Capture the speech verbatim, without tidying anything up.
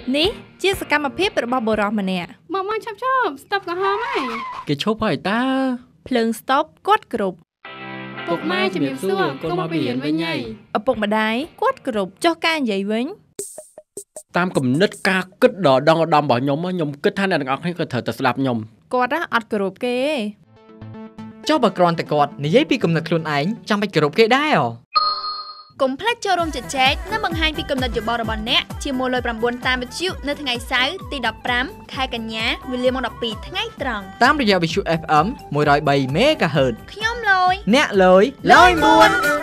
នេះជាសកម្មភាពរបស់បុរសម្នាក់មកមកឆាប់ឆាប់ស្តុបកំហំហើយគេឈប់ហើយតាភ្លើងស្តុបគាត់គ្រប់ពុកម៉ែជំរាបសួរកុំមកពីរៀនវិញហីឪពុកម្ដាយគាត់គ្រប់ចុះការនិយាយវិញតាមគំនិតការគិតដ៏ដងដំរបស់ខ្ញុំខ្ញុំគិតថាអ្នកទាំងអស់គ្នាក៏ត្រូវតែស្ដាប់ខ្ញុំគាត់អត់គ្រប់គេទេចុះបើគ្រាន់តែគាត់និយាយពីគំនិតខ្លួនឯងចាំបាច់គ្រប់គេដែរហ៎កុំភ្លេចចូលរួមជជែកនិងបង្ហាញពីគំនិតយោបល់របស់អ្នកជាមួយលេខ៩តាមវិទ្យុនៅថ្ងៃសៅរ៍ទីដប់ប្រាំខែកញ្ញាវេលាម៉ោងដប់ពីរថ្ងៃត្រង់តាមរយៈវិទ្យុ เอฟ เอ็ม មួយរយបី មេហ្គាហឺតខ្ញុំលយអ្នកលយលយមួយ